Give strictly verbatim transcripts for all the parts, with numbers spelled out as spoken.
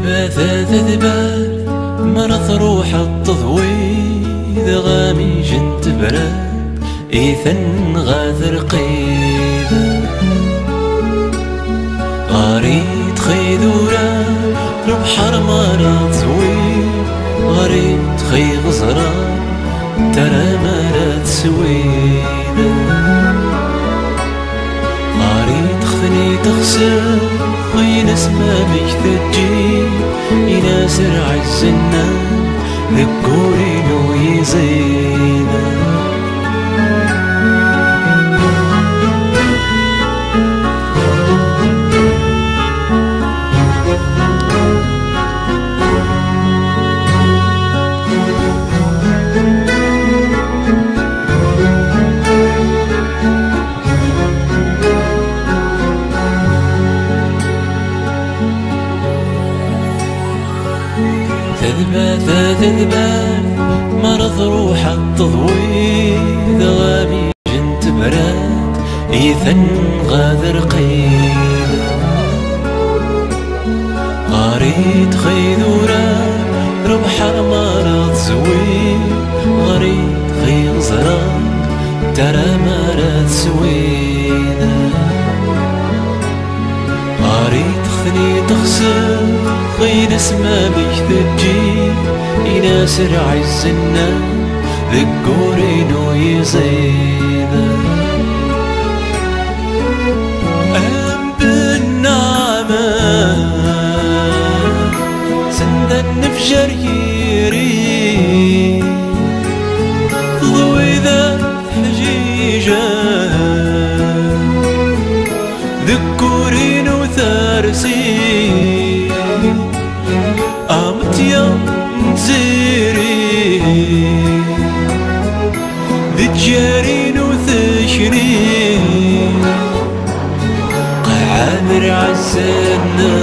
تذبات تذبات مرض روح التضويذ غامي جنت براد إيثن غاثر قيدة غريت خيدورا ربحر مرض زويد غريت خي غزرا ترى مرض سويدة غريت خثني تغسل خي نسمى بيك تجي يناسر عزنا ذكوري نو يزيدا تذبات تذبات مرض روح التضويذ غامي جنت براد إيثن غادر قيدة غريت خيدورا ربحر مرض زويد غريت خي غزرا ترى مرض سويدة غريت خثني تغسل خي نسمى بيك تجي يناسر عزنا ذكوري نو يزيدا أم بالنعمة سند النفجر يري تضوي ذا حجيجة ذكوري نو ثارسي قامت يا نزيري ذي تجارين وثشري قعامر عزنا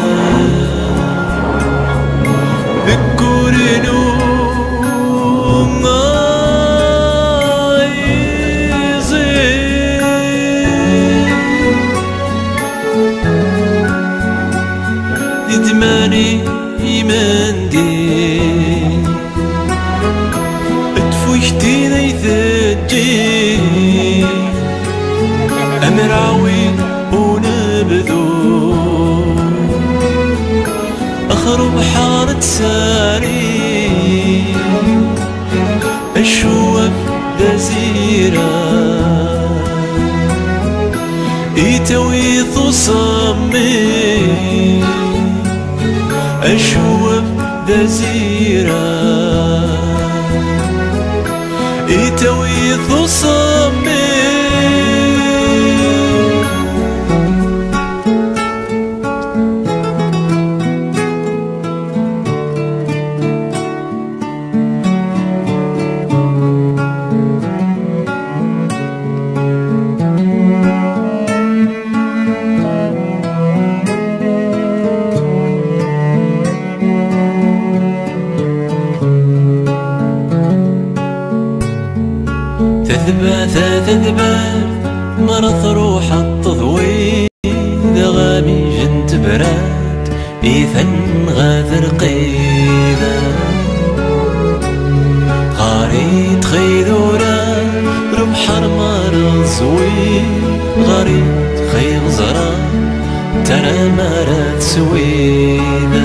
ذكورين وما يزيد إدماني يمندي اتفوشتي نيثجي أمراوي ونبذو أخرب حارة ساري الشوف دزيرة يتويث صمي الشوف دزيرة يتويث صمي تذبات تذبات مرض روح التضويذ غامي جنت براد إيثن غاثر قيدة غريت خيدورا ربحر مرض زويد غريت خي غزرا ترى مرض سويدة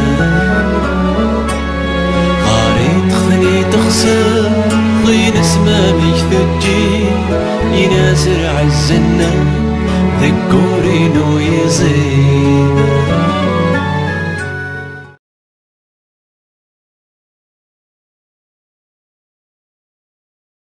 غريت خثني تغسل خي نسمى بيك تجي يناسر عزنا ذكوري نو يزيدا